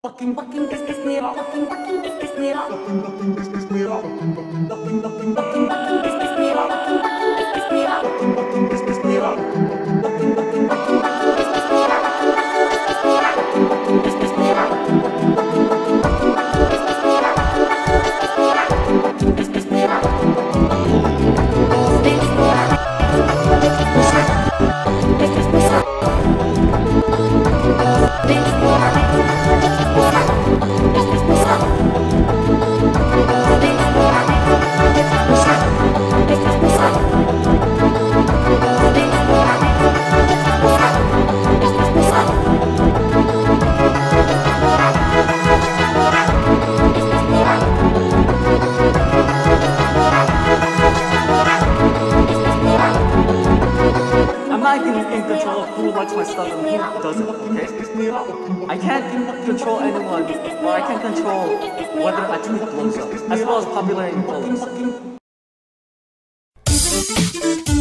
Fucking is me up. Fucking is me up. Fucking is me up. Fucking is me up. Fucking is me up. Fucking is me up. Fucking is me up. I can in control of who likes my stuff and who doesn't, okay? I can't control anyone, but I can control whether I tweet blows up, as well as popularity follows.